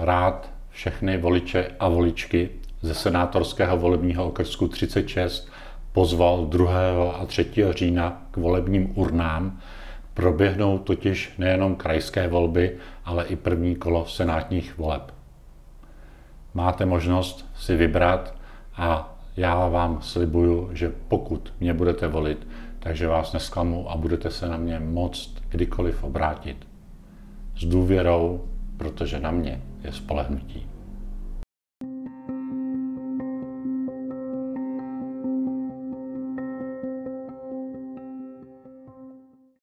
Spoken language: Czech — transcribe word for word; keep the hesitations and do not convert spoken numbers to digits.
rád všechny voliče a voličky ze senátorského volebního okrsku třicet šest pozval druhého a třetího října k volebním urnám. Proběhnou totiž nejenom krajské volby, ale i první kolo senátních voleb. Máte možnost si vybrat a já vám slibuju, že pokud mě budete volit, takže vás nesklamu a budete se na mě moct kdykoliv obrátit. S důvěrou, protože na mě je spolehnutí.